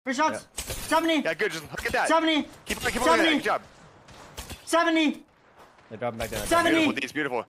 Free shots. 70. Yeah, good. Just look at that. 70. Keep on 70. Good job. 70. They're dropping back down. 70. Beautiful, D's beautiful.